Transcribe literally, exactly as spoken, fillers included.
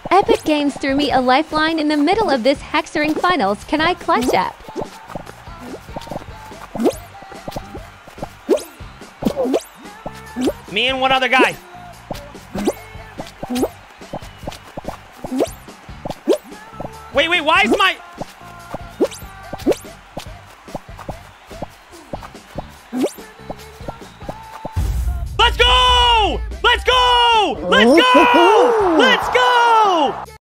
Epic Games threw me a lifeline in the middle of this hexering finals. Can I clutch up? Me and one other guy. Wait, wait, why is my... Let's go! Let's go! Let's go! Let's go!